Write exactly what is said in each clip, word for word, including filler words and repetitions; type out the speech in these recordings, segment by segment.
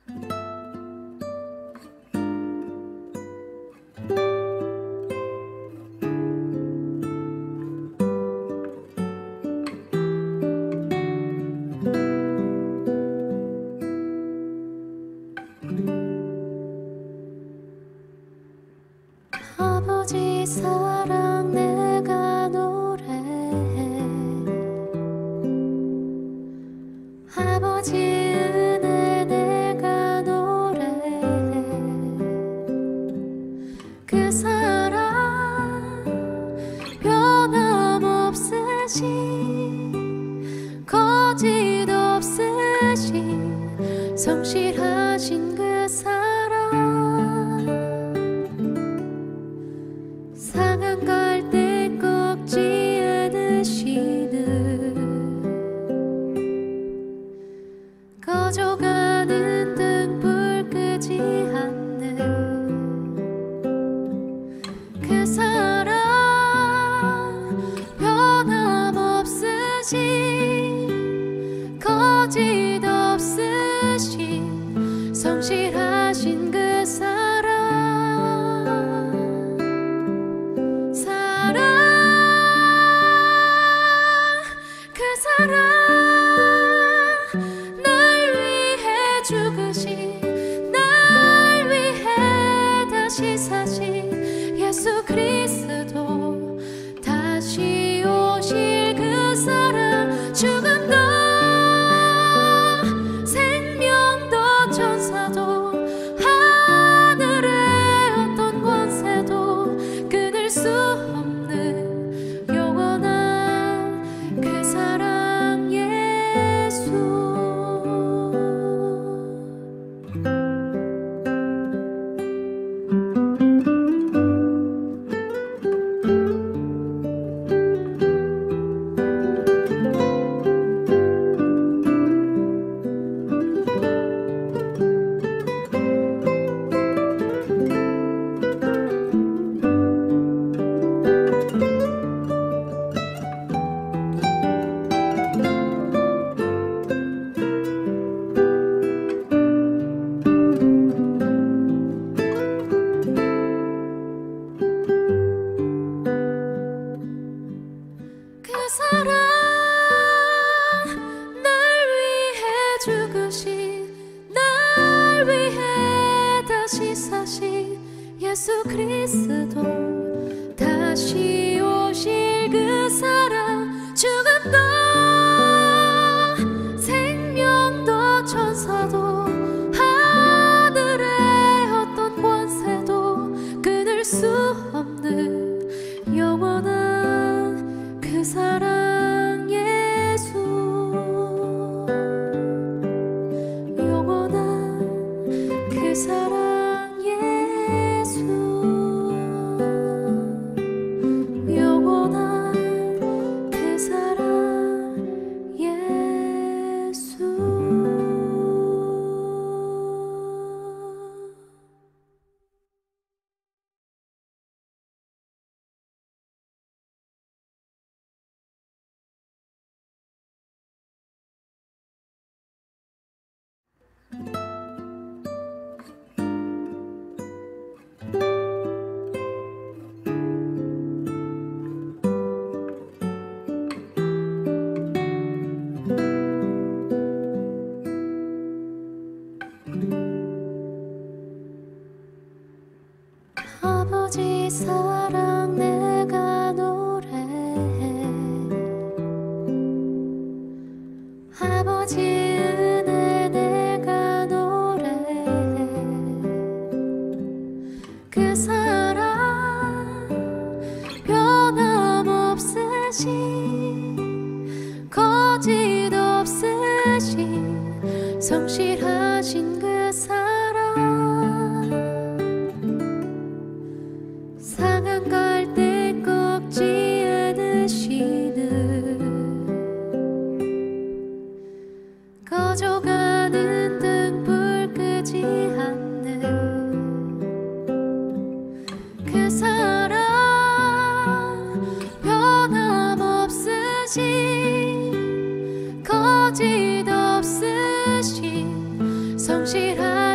아버지 사랑 내가 노래해. 아버지 은혜 내가 노래해. 그 사랑 변함없으신 거짓 없으신 성실하신 그 사랑 상한 갈대 꺾지 않으시는 꺼져가는 등불 끄지 않는 그 사랑 변함없으신 거짓 없으신 성실하신 그 사랑 사랑 그 사랑 날 위해 죽으신 날 위해 다시 사신 예수 그리스도 다시 오실 그 사랑 죽음도 생명도 천사도 하늘의 어떤 권세도 끊을 수 없는 영원한 그 사랑 예수 그 사랑 날 위해 죽으신 날 위해 다시 사신 예수 그리스도 다시 오실 그 사랑 죽음도 생명도 천사도 하늘의 어떤 권세도 끊을 수 없는 영원한 그 사랑 예수 영원한 그 사랑 예수 영원한 그 사랑 예수 아버지 사랑 내가 노래해. 아버지 은혜 내가 노래해. 그 사랑 변함없으신 거짓 없으신 성실하신 그 사랑 상한 갈대 꺾지 않으시는 꺼져가는 등불 끄지 않는 그 사랑 변함없으신 거짓 없으신 성실한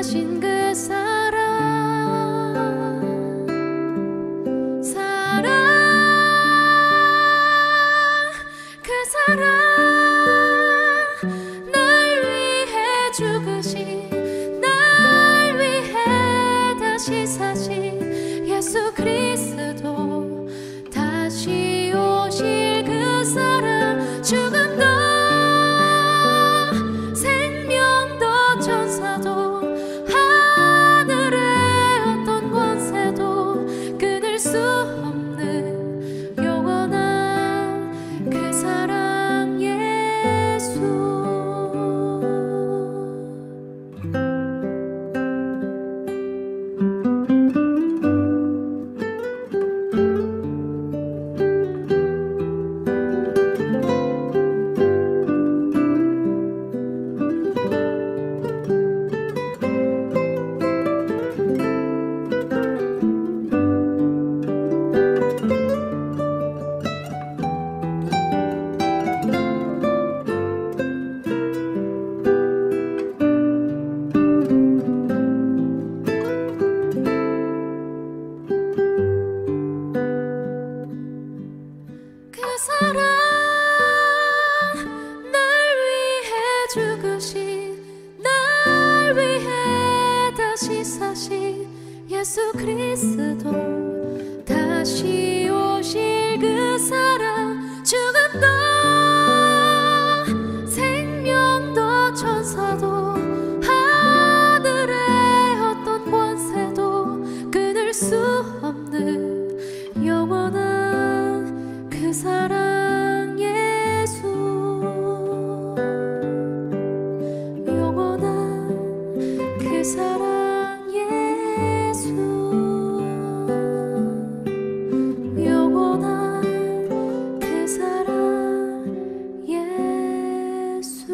다시 사신 예수 그리스도, 다시 오실 그 사랑, 죽음도 생명도 천사도 하늘의 어떤 권세도 끊을 수 없는 영원한 그 사랑 예수, 영원한 그 사랑 예수, 영원한 그 사랑 예수.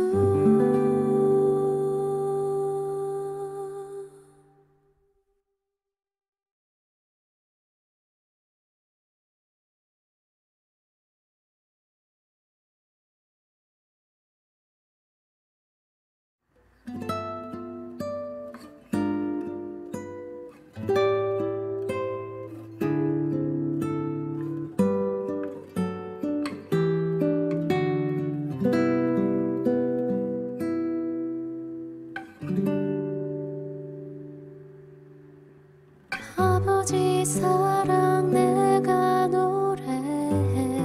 아버지 사랑 내가 노래해,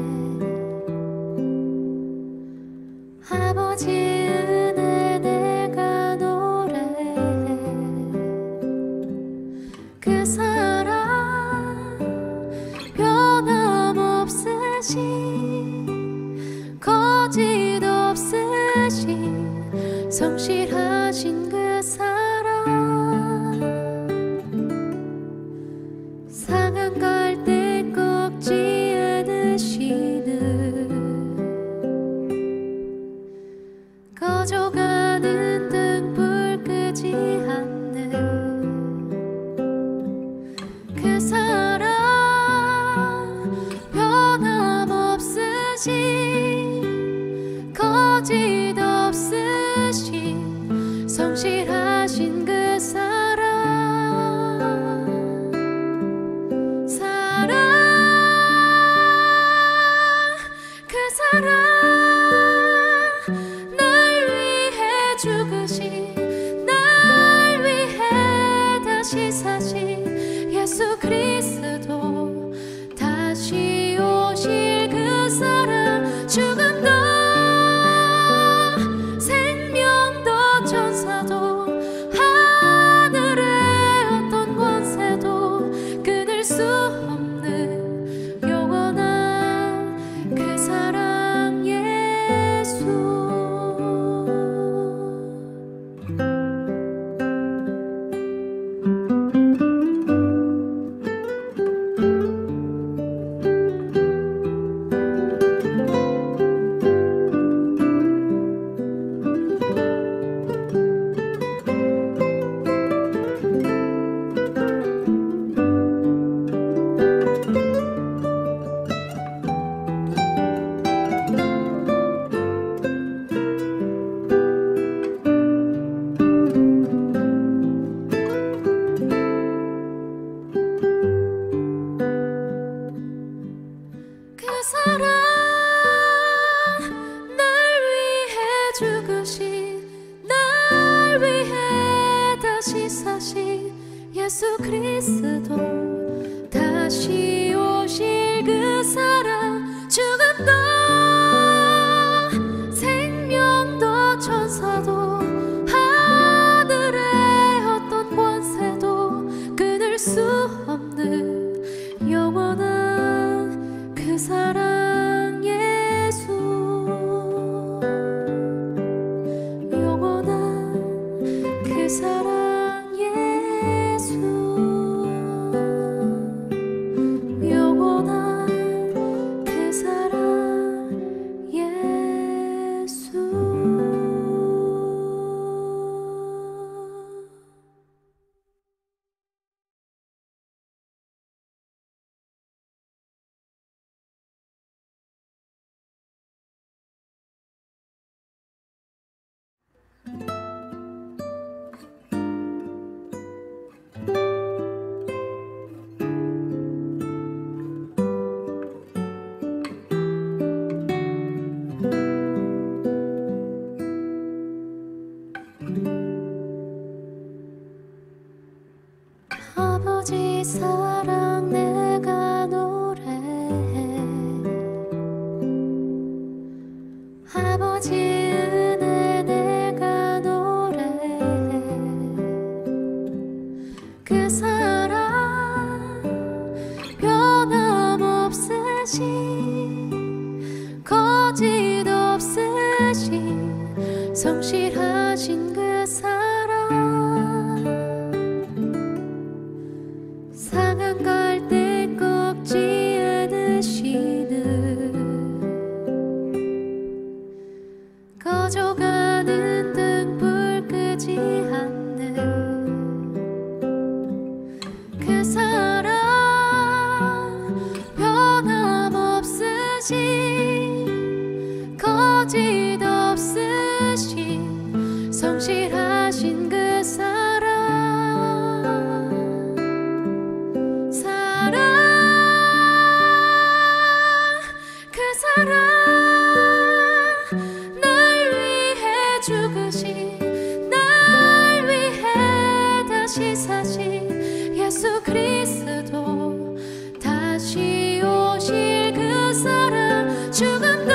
아버지 은혜 내가 노래해. 그 사랑 변함없으신, 거짓 없으신, 성실하신 그 사랑, 상한 갈대 꺾지 않으시는, 꺼져가는 등불 끄지 않는 그 사랑, 변함없으신, 거짓 없으신, 성실하신 그 사랑, 사랑, 그 사랑, 날 위해 죽으신, 날 위해 다시 사신 예수 그리스도, 다시 오실 그 사랑, 죽음도 생명도 천사도 하늘의 어떤 권세도 끊을 수 없는 영원한 그 사랑 예수. 그 사랑, 날 위해 죽으신, 날 위해 다시 사신 예수 그리스도, 다시 오실 그 사랑, 죽음도 생명도 천사도 하늘의 어떤 권세도 끊을 수 없는 영원한 그 사랑 예수, 영원한 그 사랑 예수, 영원한 그 사랑 예수. 사랑 내가 노래해 아버지 은혜 내가 노래해 그 사랑 변함없으신 거짓 없으신 성실하신 그 사랑 상한 갈대 꺾지 않으시는 꺼져가는 등불 끄지 않는 그 사랑 변함없으신 거짓 없으신 성실하신 그 사랑 사랑 그 사랑 날 위해 죽으신 날 위해 다시 사신 예수 그리스도 다시 오실 그 사랑 죽음도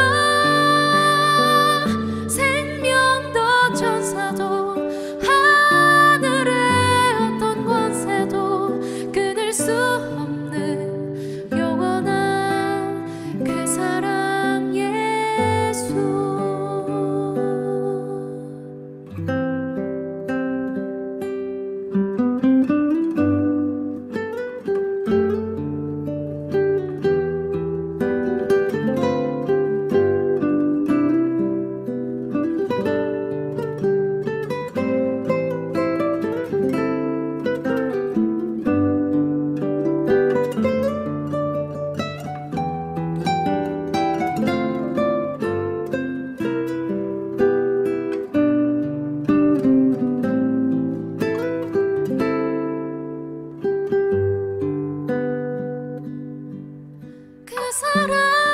생명도 천사도 하늘의 어떤 권세도 끊을 수 없는 영원한 그 사랑 예수 그 사랑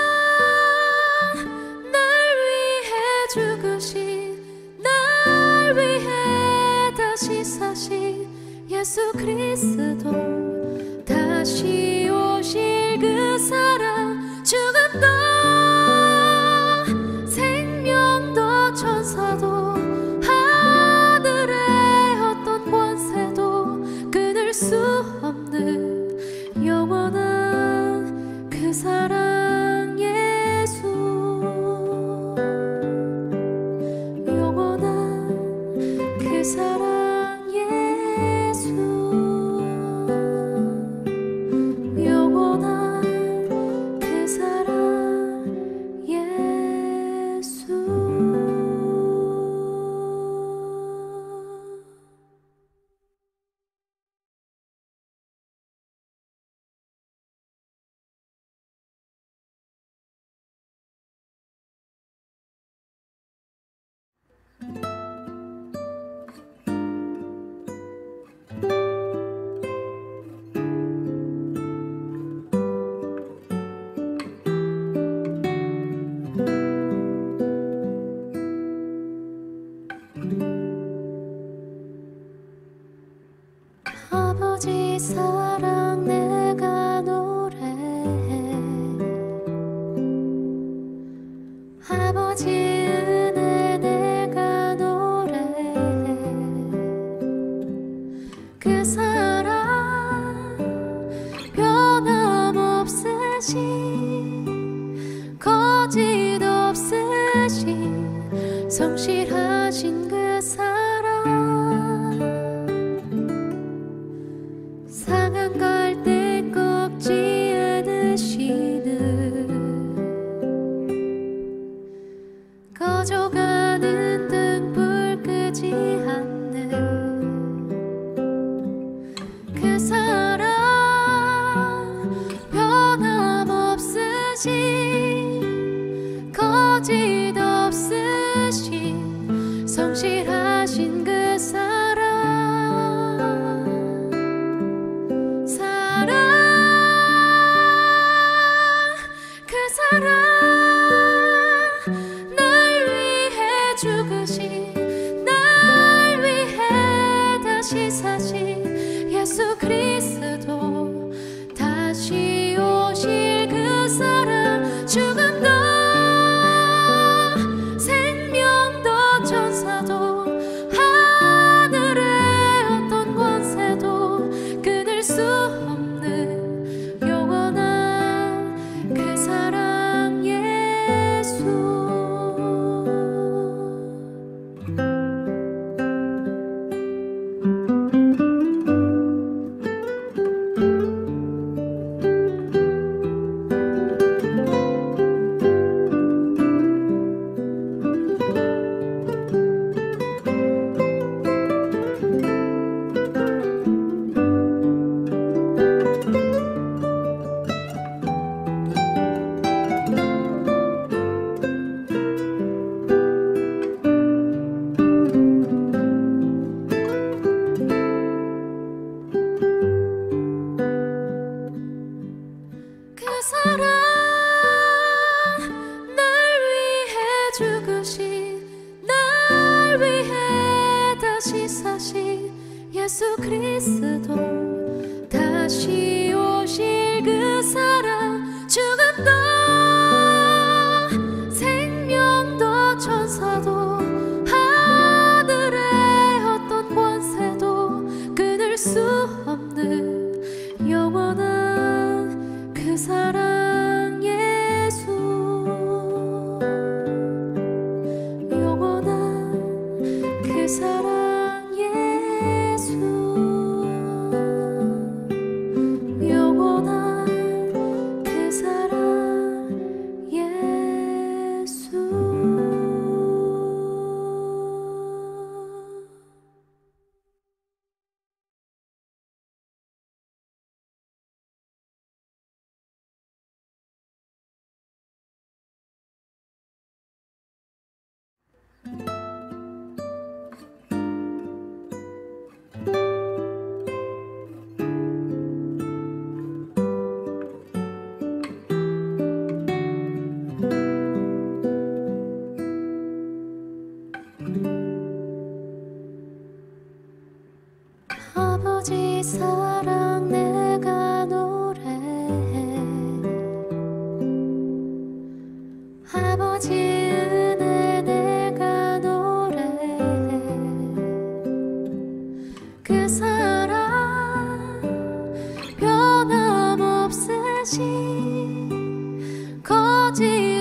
날 위해 죽으신 날 위해 다시 사신 예수 그리스도 다시 오실 그 사랑 죽음도 생명도 천사도 하늘의 어떤 권세도 끊을 수 없는 영원한 그 사랑 예수 영원한 그 사랑 예수 영원한 그 사랑 예수 아버지 사랑 내가 노래해 아버지 은혜 내가 노래해 그 사랑 변함없으신 거짓 없으신 성실하신 그 사랑 상한 갈대 꺾지 않으시는 꺼져가는 등불 끄지 않는 그 사랑 변함없으신 거짓 없으신 성실하신 그 사랑 사랑 그 사랑 날 위해 죽으신 날 위해 다시 사신 예수 그리스도 다시 사신 예수 그리스도 다시 오실 그 사랑 죽음도 생명도 천사도 하늘의 어떤 권세도 끊을 수 없는 영원한 그 사랑 예수 영원한 그 사랑 예수 영원한 그 사랑 예수 아버지 사랑 내가 노래해 아버지 은혜 내가 노래해 그 사랑 변함없으신 거짓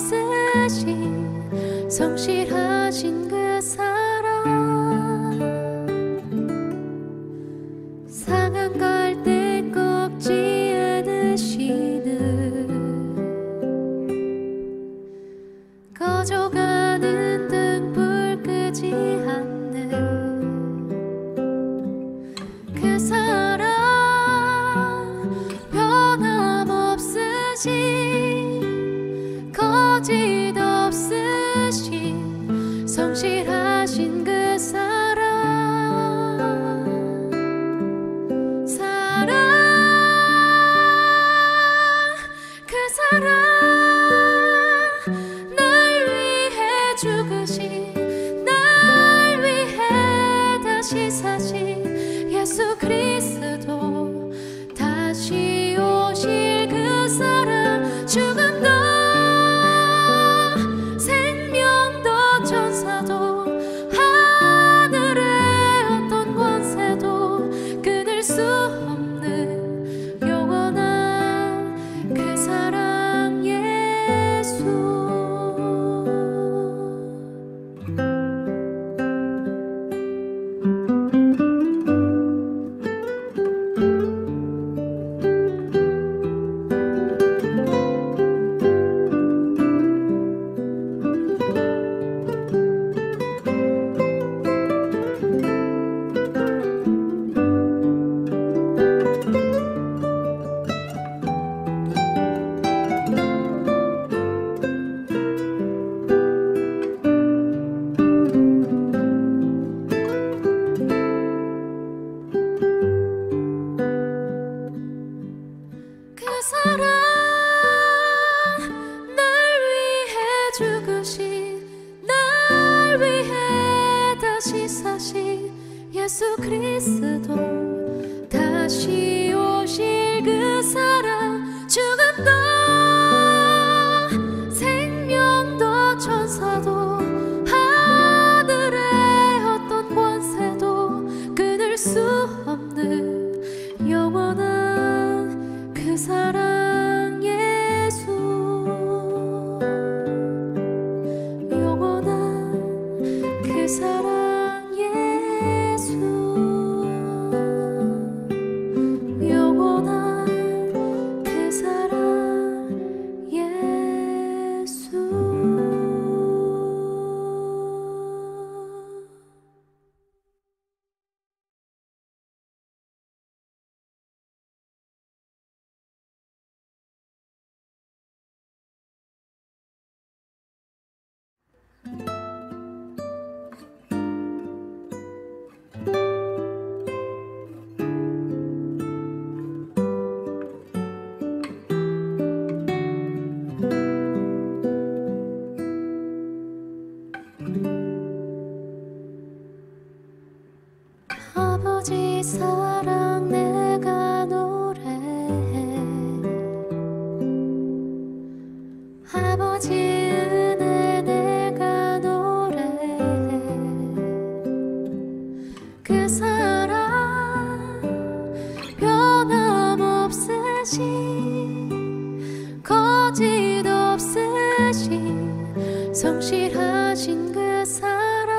없으신 성실하신 그 사랑 상한 갈대 꺾지 않으시는 꺼져가는 등불 끄지 않는 그 사랑 변함없으신 거짓 없으신 성실하신 그 사랑 사랑 그 사랑 날 위해 죽으신 날 위해 다시 사신 예수 그리스도 다시 오실 그 사랑 죽음도 생명도 천사도 하늘의 어떤 권세도 끊을 수 없는 영원한 그 사랑 예수 그 사랑 날 위해 죽으신 날 위해 다시 사신 예수 그리스도 다시 오실 그 사랑 죽음도 생명도 천사도 하늘의 어떤 권세도 끊을 수 없는 영원한 그 사랑 예수 영원한 그 사랑 예수 영원한 그 사랑 예수 사랑 내가 노래해. 아버지 은혜 내가 노래해. 그 사랑 변함없으신 거짓 없으신 성실하신 그 사랑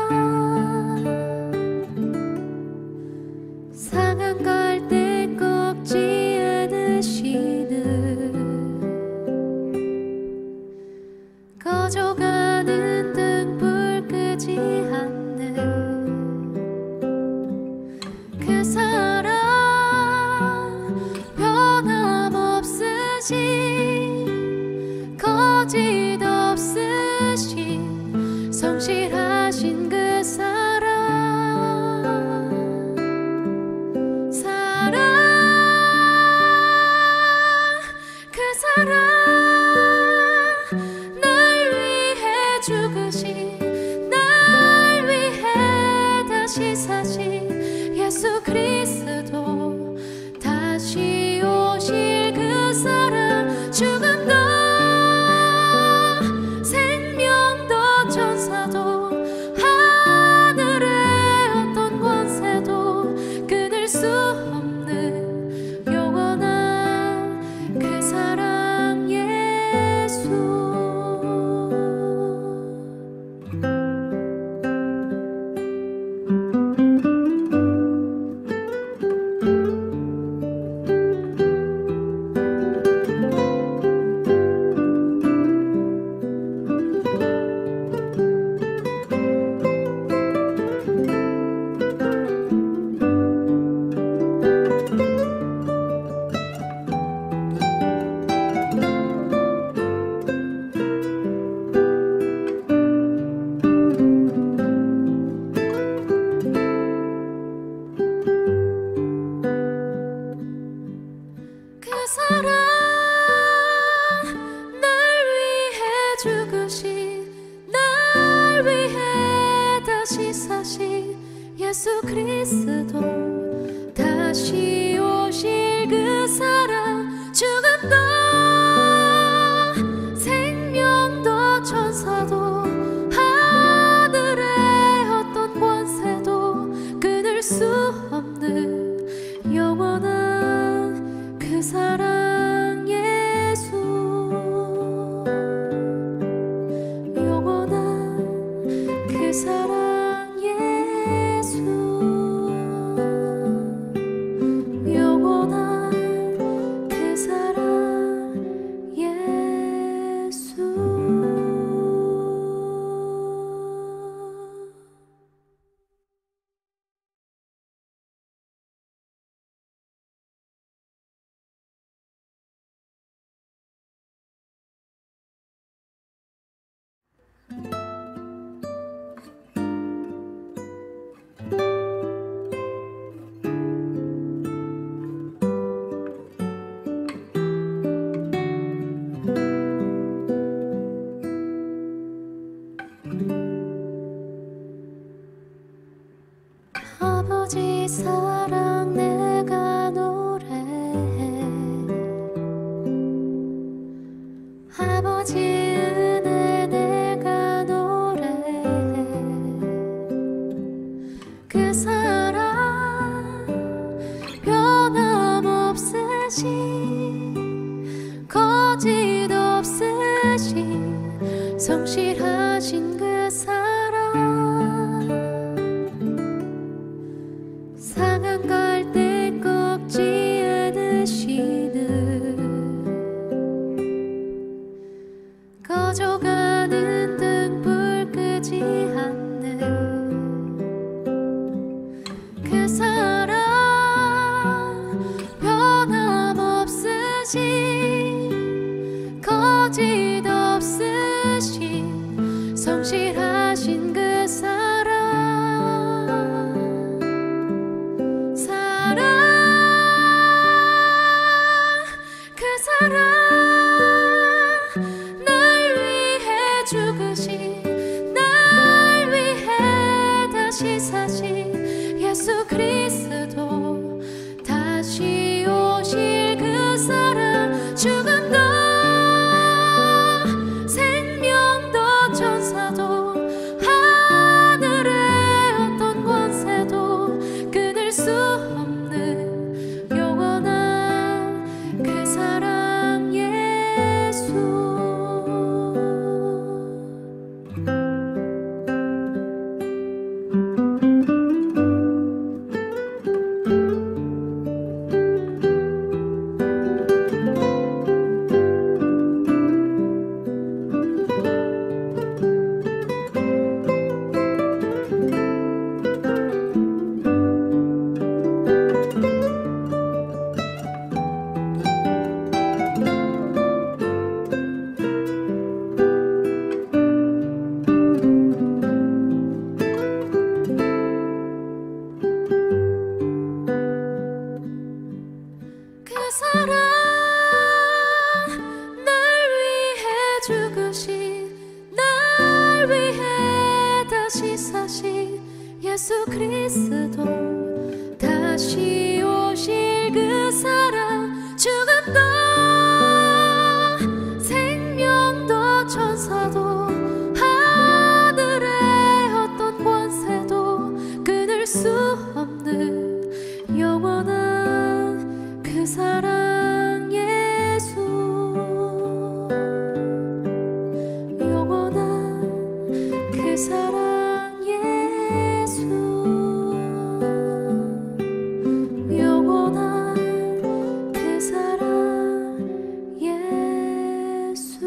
상한 갈대 꺾지 않으시는 꺼져가는 등불 끄지 않는 그 사랑 변함없으신 거짓 없으신 성실하신 그 사랑 사랑 그 사랑 날 위해 죽으신 날 위해 다시 사신 예수 그리스도 다시 오실 그 사랑 죽음도 생명도 천사도 하늘의 어떤 권세도 끊을 수 없는 영원한 그 사랑 예수 그 사랑 날 위해 죽으신 날 위해 다시 사신 예수 그리스도 다시 오실 그 사랑 죽음도 생명도 천사도 하늘의 어떤 권세도 끊을 수 없는 영원한 그 사랑 예수 영원한 그 사랑 예수 영원한 그 사랑 예수 아버지 사랑 내가 노래해. 아버지 은혜 내가 노래해. 그 사랑 변함없으신 거짓 없으신 성실하신 그 사랑 상한 갈대 꺾지 않으시는 꺼져가는 등불 끄지 않는 예수 그리스도 다시 오실 그 사랑 죽음도 생명도 천사도 하늘의 어떤 권세도 끊을 수 없는 영원한 그 사랑 예수 영원한 그 사랑 예수 영원한 그 사랑 예수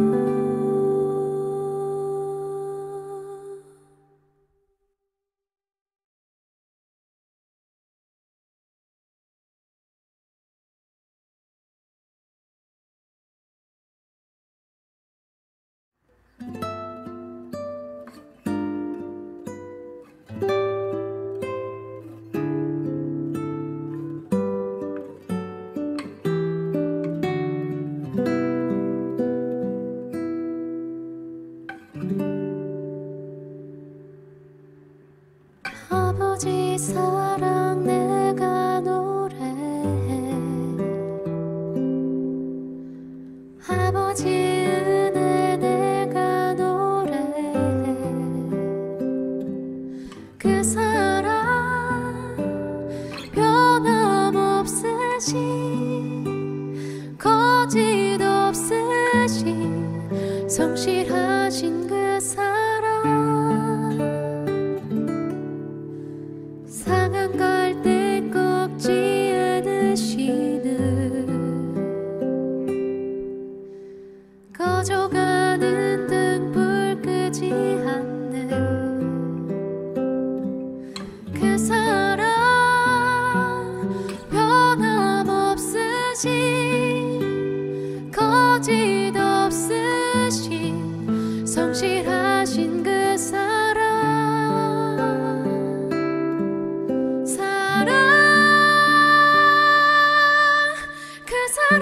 아버지 사랑 내가 노래해 아버지 은혜 내가 노래해 그 사랑 변함없으신 거짓 없으신 성실하신 그 사랑 상한 갈대 꺾지 않으시는 꺼져가는 등불 끄지 않는 그 사랑 변함없으신 거짓 없으신 성실하신 그 사랑 사랑 그 사랑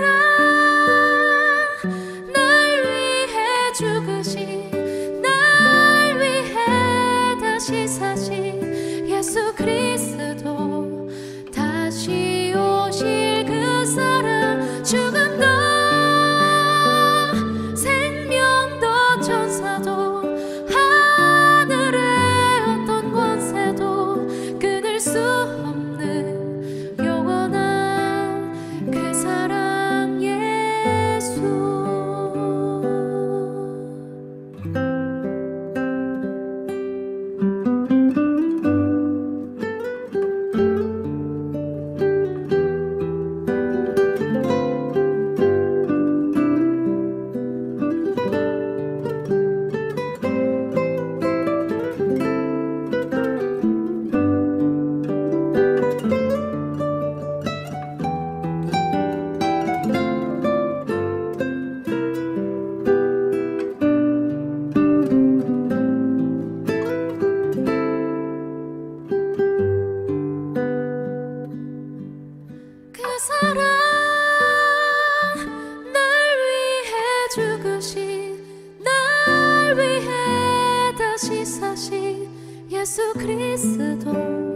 날 위해 죽으신 날 위해 다시 사신 예수 그리스도 다시 오실 그 사랑 죽음도 생명도 천사도 하늘의 어떤 권세도 끊을 수 없는 영원한 그 사랑 예수 그 사랑 날 위해 죽으신 날 위해 다시 사신 예수 그리스도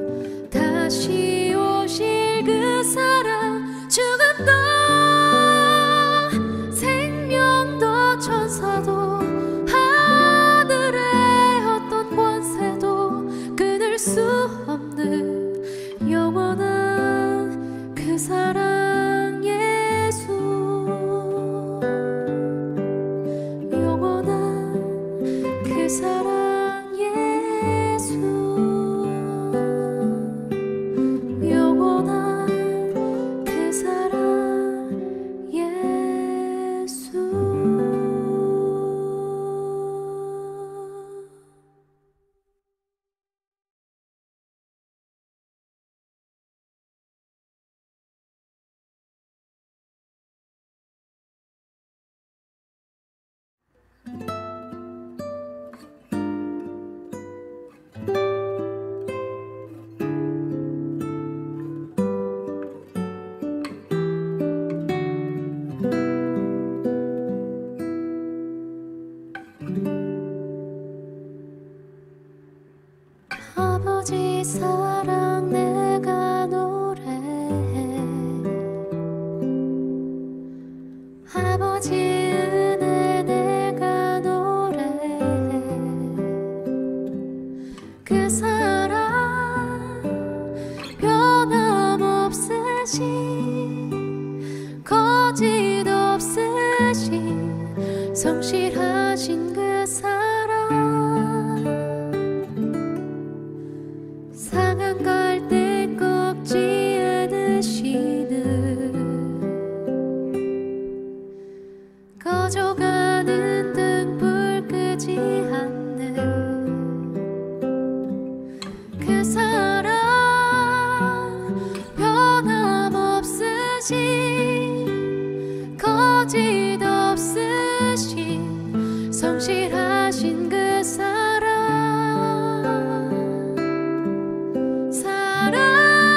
다시 오실 그 사랑 죽음도 생명도 천사도 하늘의 어떤 권세도 끊을 수 없는 영원한 그 사랑 예수 영원한 그 사랑 예수 아버지 사랑 내가 노래해. 아버지 은혜 내가 노래해. 그 사랑 변함없으신 거짓 없으신 성실하신 그 사랑 상한 갈대 꺾지 않으시는 꺼져가는 등불 끄지 않는 그 사랑 변함없으신 거짓 없으신 성실하신 그 사랑 사랑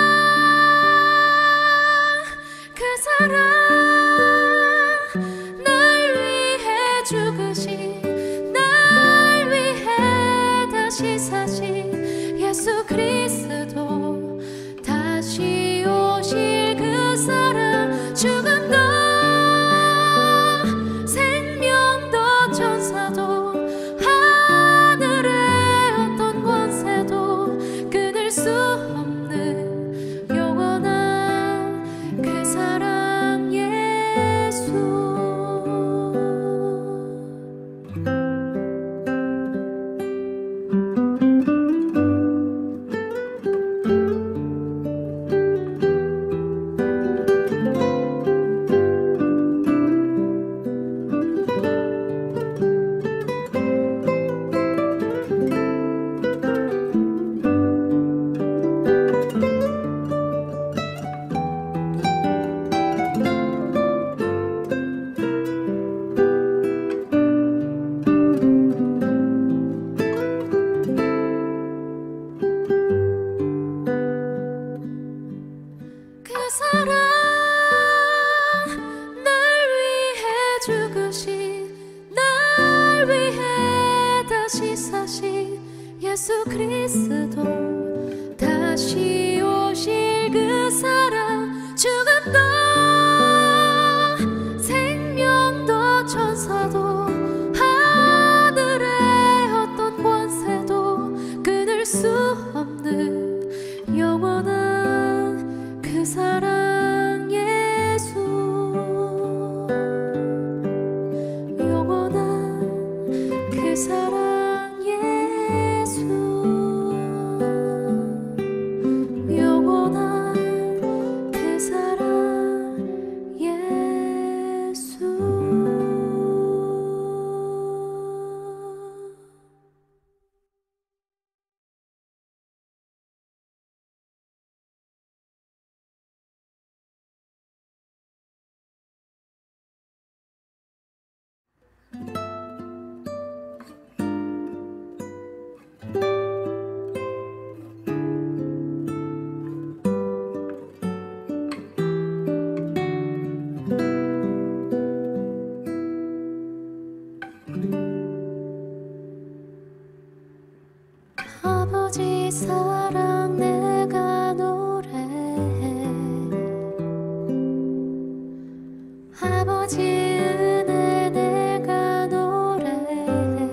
그 사랑 날 위해 죽으신 날 위해 다시 사신 예수 그리스도 다시 오실 그 사랑 죽음도 생명도 천사도 하늘의 어떤 권세도 끊을 수 없는 영원한 그 사랑 예수. 그 사랑 날 위해 죽으신 날 위해 다시 사신 예수 그리스도 다시 오실 그 사랑 죽음도 생명도 천사도 하늘의 어떤 권세도 끊을 수 없는 영원한 그 사랑 예수. 영원한 그 사랑 예수. 영원한 그 사랑 예수. 아버지 사랑 내가 노래해. 아버지 은혜 내가 노래해.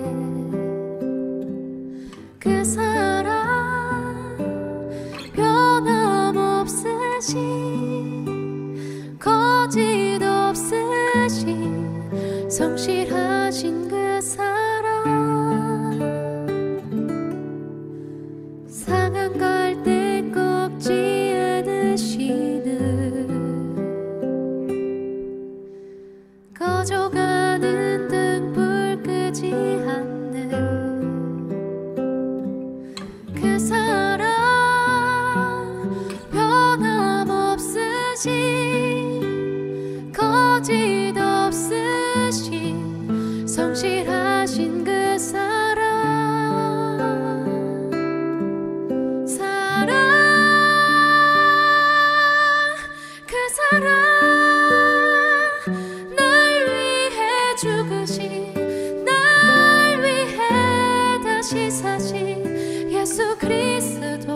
그 사랑 변함없으신 거짓 없으신 성실하신 그 사랑 상한 갈대 꺾지 않으시는 꺼져가는 등불 끄지 않는 그 사랑 변함없으신 거짓 없으신 성실하신 그 사랑 사랑 그 사랑 날 위해 죽으신 날 위해 다시 사신 예수 그리스도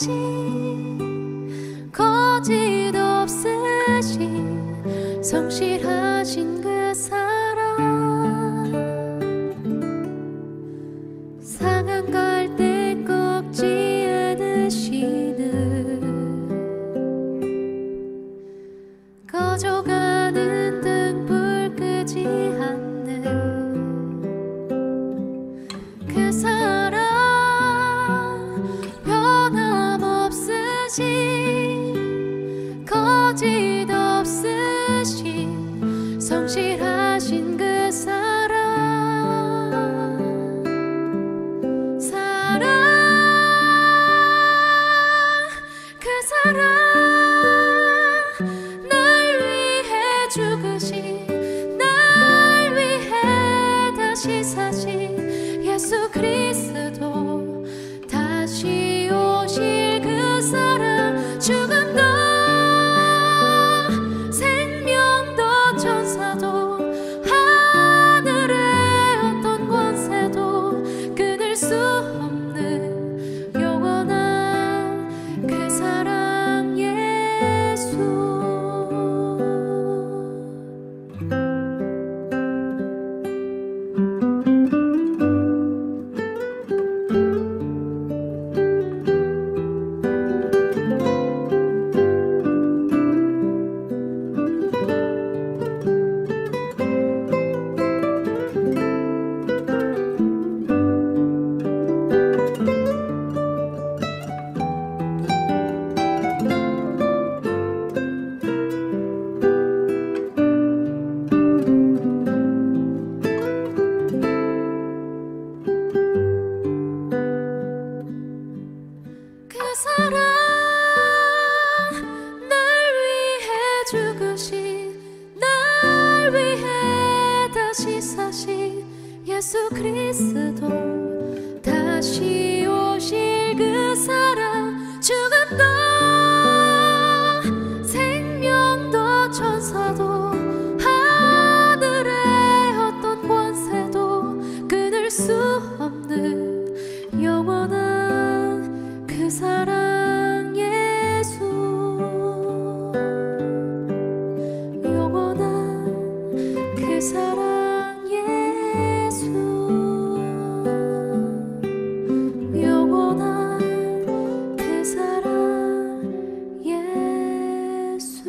없으신 거짓 없으신 성실하신 그 사랑 상한 갈대 꺾지 않으시는 꺼져가는 등불 끄지 않는 그 사랑 변함없으신 거짓 없으신 성실하신 그 사랑 사랑 그 사랑 날 위해 죽으신 날 위해 다시 사신 예수 그리스도 다시 오실 그 사랑 죽음도 생명도 천사도 하늘의 어떤 권세도 끊을 수 없는 영원한 그 사랑 예수 그 사랑 날 위해 죽으신 날 위해 다시 사신 예수 그리스도 다시 오실 그 사랑 죽음도 생명도 천사도 하늘의 어떤 권세도 끊을 수 없는 영원한 그 사랑 예수 영원한 그 사랑 예수 영원한 그 사랑 예수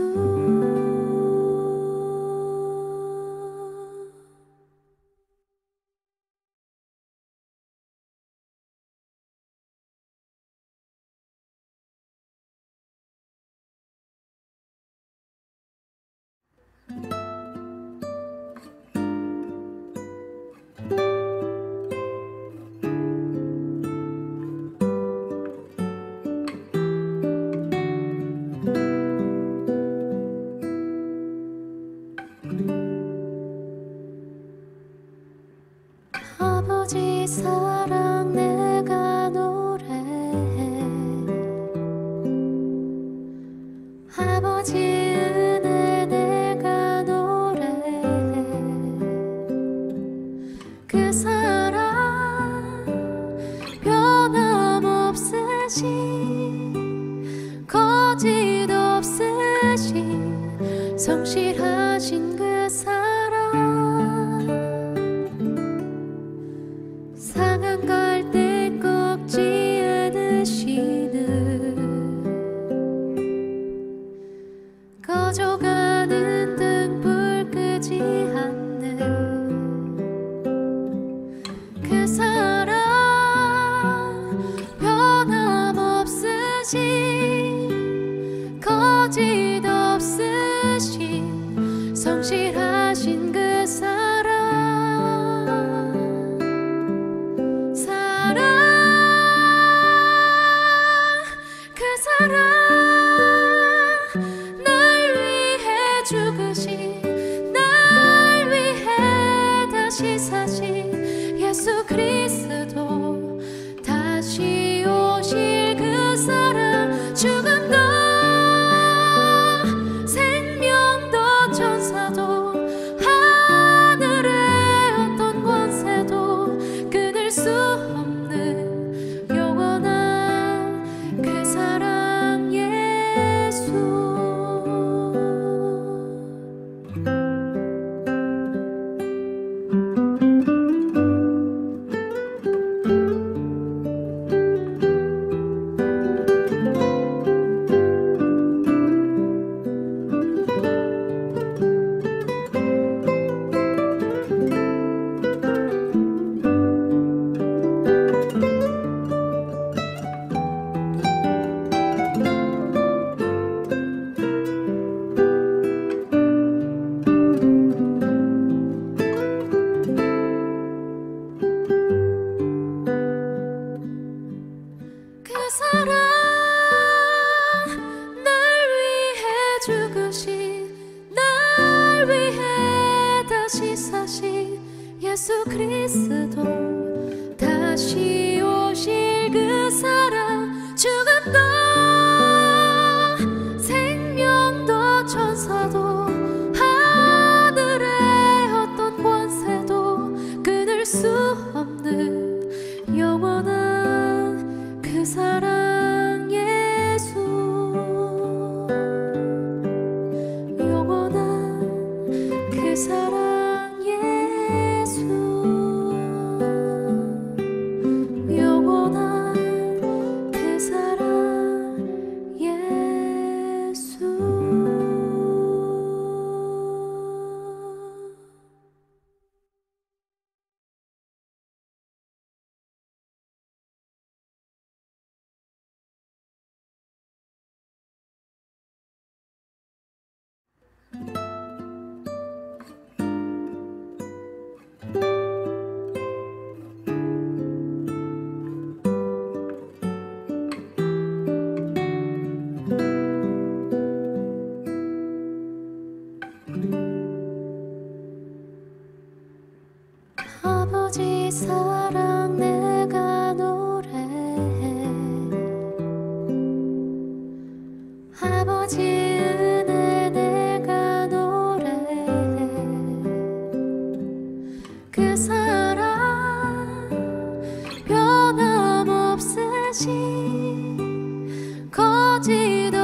아버지 사랑 내가 노래해 아버지 은혜 내가 노래해 그 사랑 변함없으신 거짓 없으신 성실하신 그 사랑 상한 갈대 꺾지 않으시는 꺼져가는 등불 끄지 않는 그 사랑 변함없으신 거짓 없으신 성실하신 그 사랑 사랑 그 사랑 날 위해 죽으신 날 위해 다시 사신 예수 그리스도 다시 오실 그 사랑 죽음도 생명도 천사도 사랑 날 위해 죽으신 날 위해 다시 사신 예수 그리스도 다시 오실 그 사랑 죽음도 생명도 천사도 하늘의 어떤 권세도 끊을 수 없는 영원한 그 사랑 예수 영원한 그 사랑 예수 영원한 그 사랑 예수 아버지 사랑 내가 노래해 아버지 은혜 내가 노래해 그 사랑 변함없으신 거짓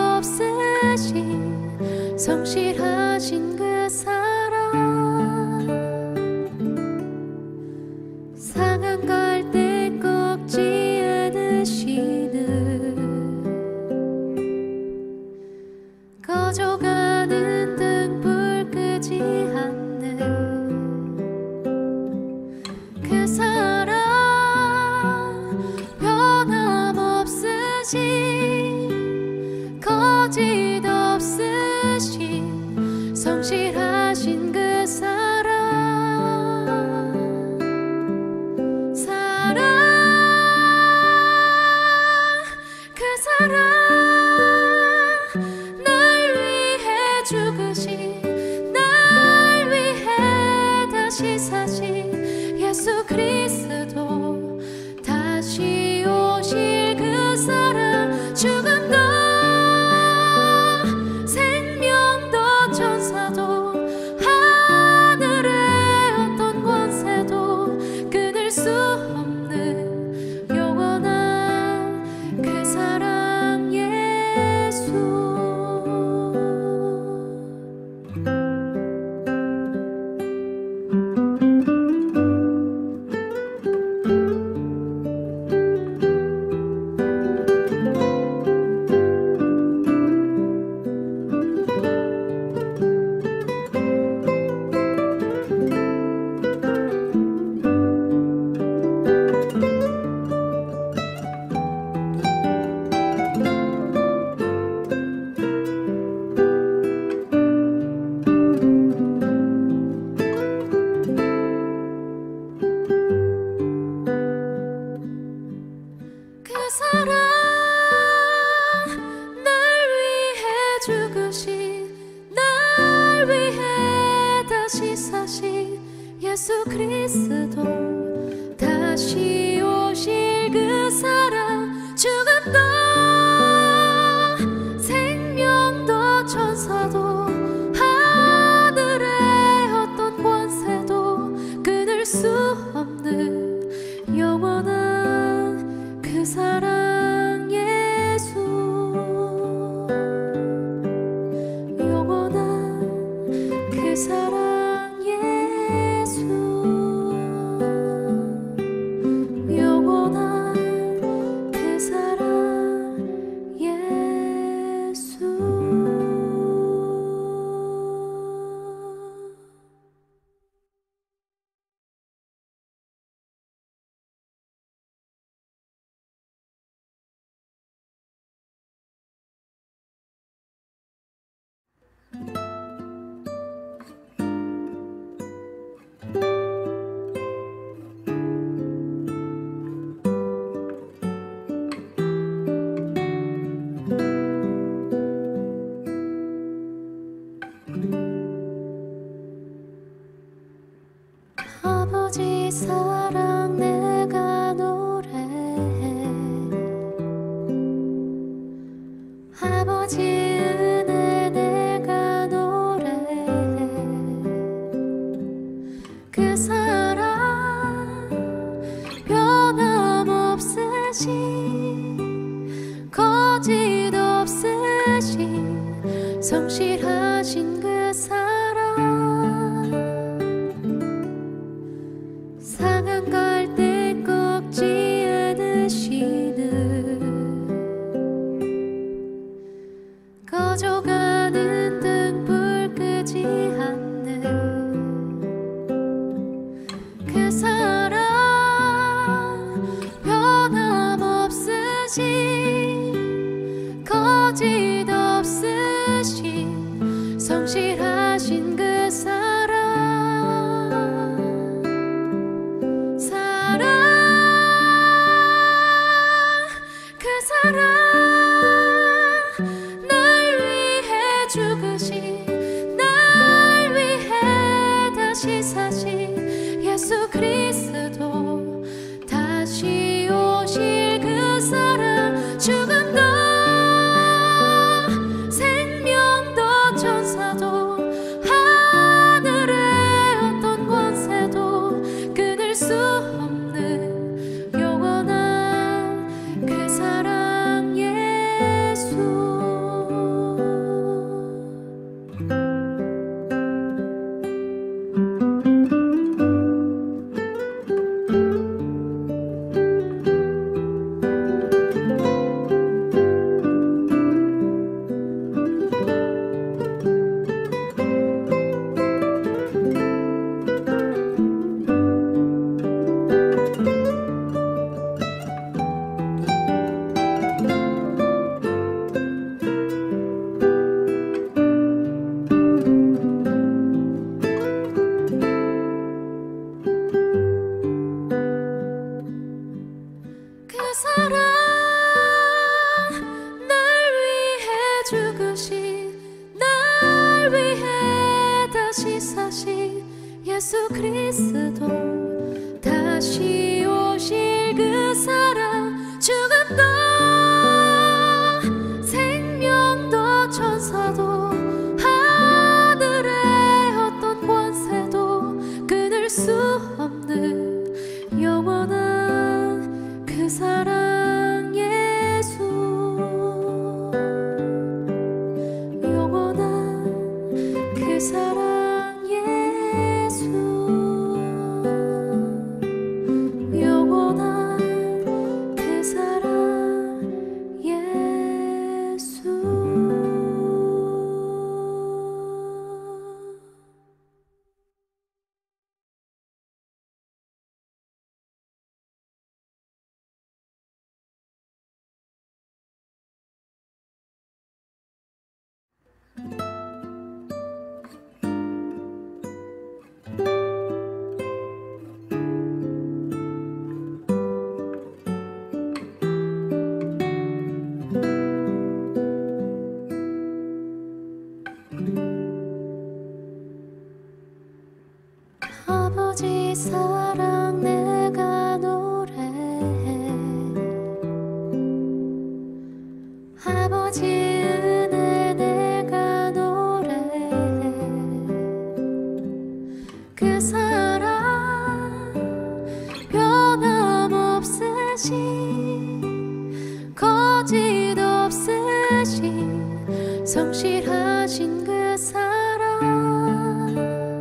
없으신 성실하신 그 사랑 상한 갈대 꺾지 않으시는 꺼져가는 등불 끄지 않는 그 사랑 변함없으신 거짓 없으신 성실하신 그 사랑 사랑 그 사랑 날 위해 죽으신 날 위해 다시 사신 예수 그리스도 다시 오실 그 사랑 죽음도 생명도 천사도 하늘의 어떤 권세도 끊을 수 없는 영원한 그 사랑 예수 그 사랑 날 위해 죽으신 날 위해 다시 사신 예수 그리스도 다시 오실 그 사랑 죽음도 생명도 천사도 하늘의 어떤 권세도 끊을 수 없는 영원한 그 사랑 예수 영원한 그 사랑 예수 영원한 그 사랑 예수 거짓 없으신 성실하신 그 사랑, 상한 갈대 꺾지 않으시는 꺼져가는 등불 끄지 않는 그 사랑, 변함없으신 거짓 없으신 성실하신 그 사랑, 사랑, 그 사랑, 날 위해 죽으신, 날 위해 다시 사신 예수 그리스도, 다시 오실 그 사랑, 죽음도 생명도 천사도 하늘의 어떤 권세도 끊을 수 없는 영원한 그 사랑 예수. 그 사랑, 날 위해 죽으신, 날 위해 다시 사신 예수 그리스도, 다시 오실 그 사랑, 죽음도 생명도 천사도 하늘의 어떤 권세도 끊을 수 없는 영원한 그 사랑 예수, 영원한 그 사랑 예수, 영원한 그 사랑 예수. 아버지 사랑 내가 노래해, 아버지 은혜 내가 노래해, 그 사랑 변함없으신 거짓 없으신 성실하신 그 사랑,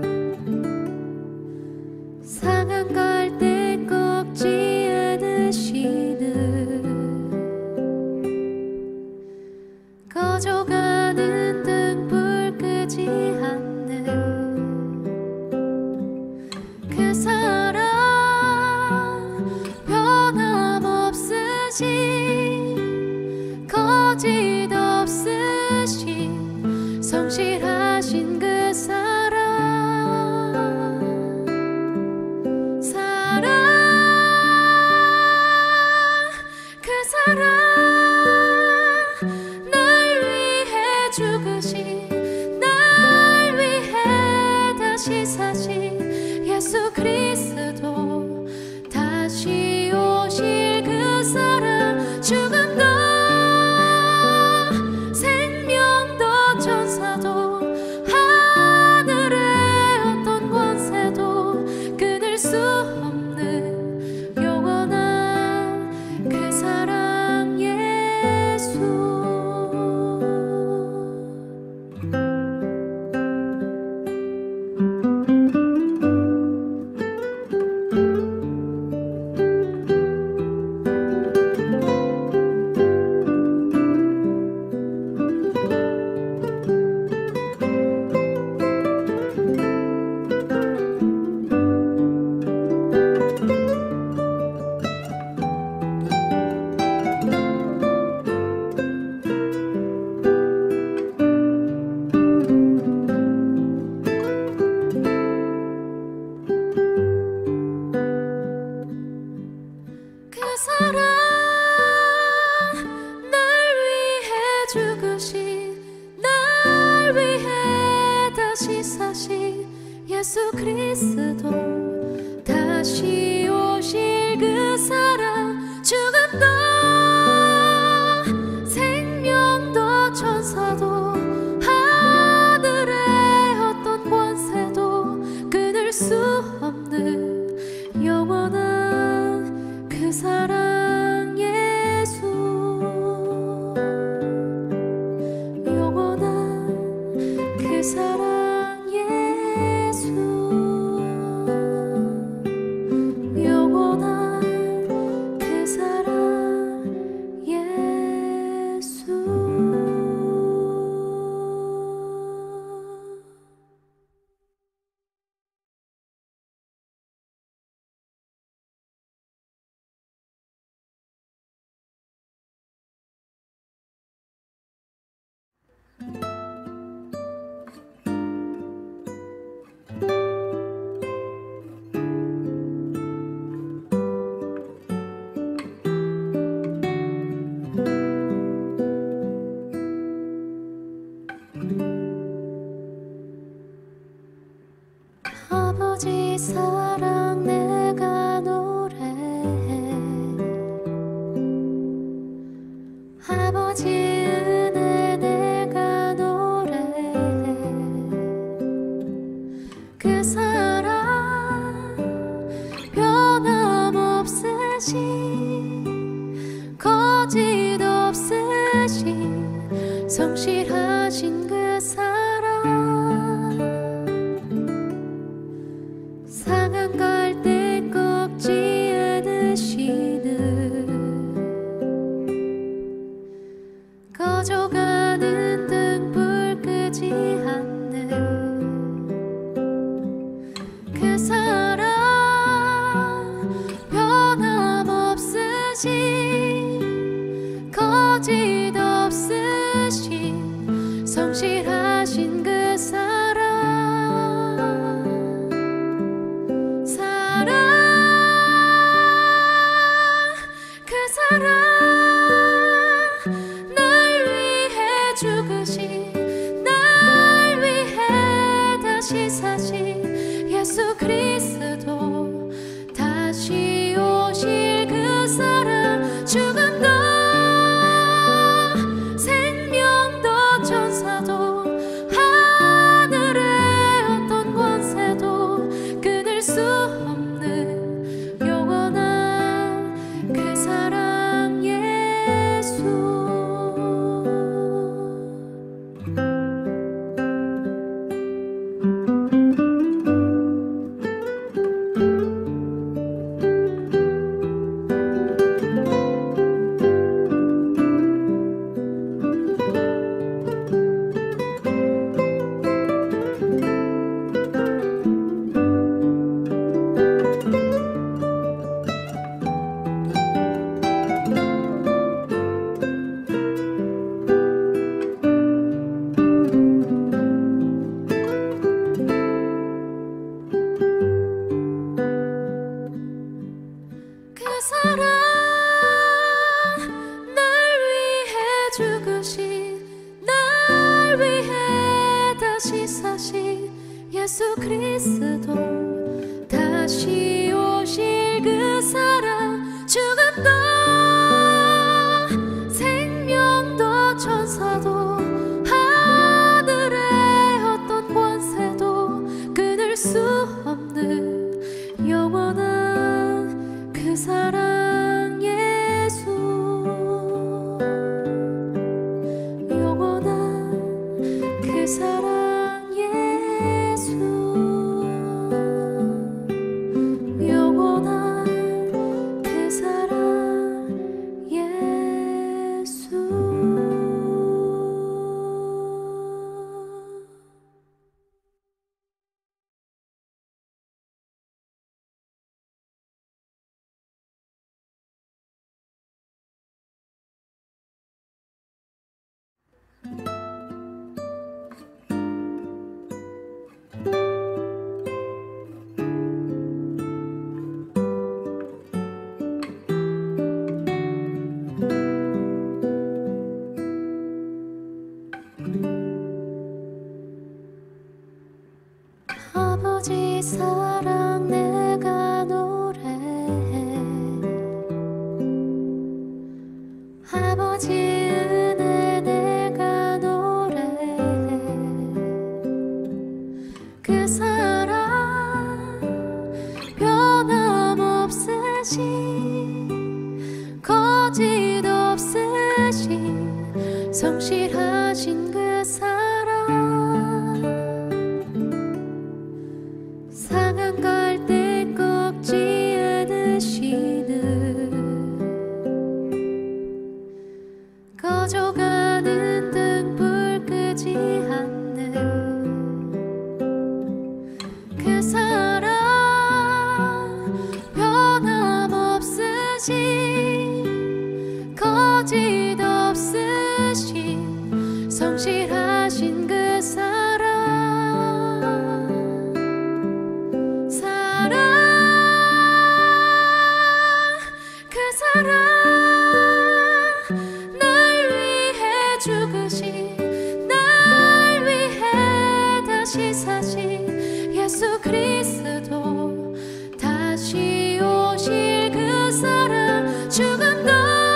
상한 갈대 꺾지 않으시는 꺼져가는 등불 끄지 않는 그 사랑, 변함없으신 거짓 없으신 성실하신 그 사랑, 사랑, 그 사랑, 날 위해 죽으신, 날 위해 다시 사신 예수 그리스도, 다시 오실 그 사랑, 죽음도 생명도 천사도 하늘의 어떤 권세도 끊을 수 없는 영원한 그 사랑 예수 그리스도 다시 오실 그 사랑 죽음도 생명도 천사도 하늘의 어떤 권세도 끊을 수 없는 영원한 그 사랑 예수 영원한 그 사랑 아버지 사랑 내가 노래해 아버지 은혜 내가 노래해 그 사랑 변함없으신 거짓 없으신 성실하신 그 사랑 꺼져가는 등불 끄지 않는 그 사랑 변함없으신 거짓 없으신 성실하신 그 사랑 사랑 그 사랑 죽으신 날 위해 다시 사신 예수 그리스도 다시 오실 그 사랑 죽음도 생명도 천사도 하늘의 어떤 권세도 끊을 수 없는 영원한 그 사랑 예수 죽으신 날 위해 다시 사신 예수 그리스도 다시 오실 그 사랑 죽음도 생명도 천사도 하늘의 어떤 권세도 끊을 수 없는 영원한 그 사랑 예수 그 사랑 예수 아버지 은혜 내가 노래해. 그 사랑 변함없으신 거짓 없으신 성실하신 그 사랑, 상한 갈대 꺾지 않으시는, 꺼져가는 등불 끄지 않는 그 사랑 변함없으신 거짓 없으신 성실하신 그 사랑, 사랑 그 사랑 날 위해 죽으신, 날 위해 다시 사신 예수 그리스도, 다시 오실 그 사랑, 죽음도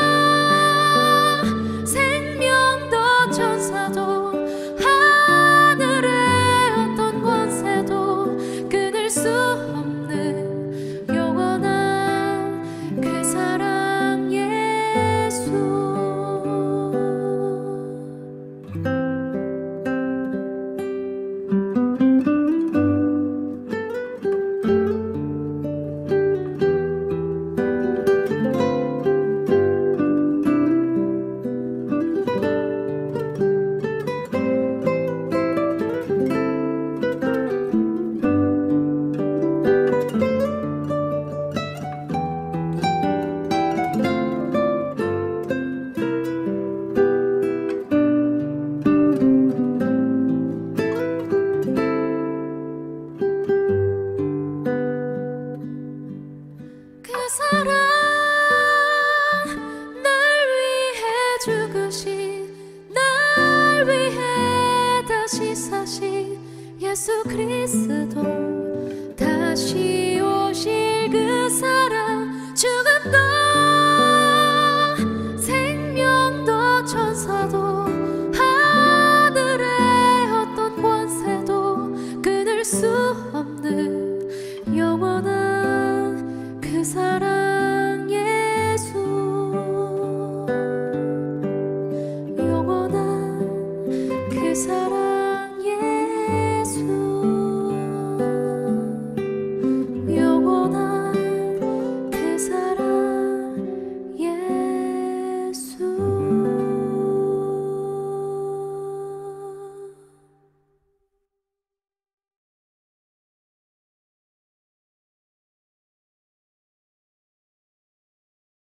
생명도 천사도 하늘의 어떤 권세도 끊을 수 없는 영원한 그 사랑 예수. 그 사랑 날 위해 죽으신, 날 위해 다시 사신 예수 그리스도, 다시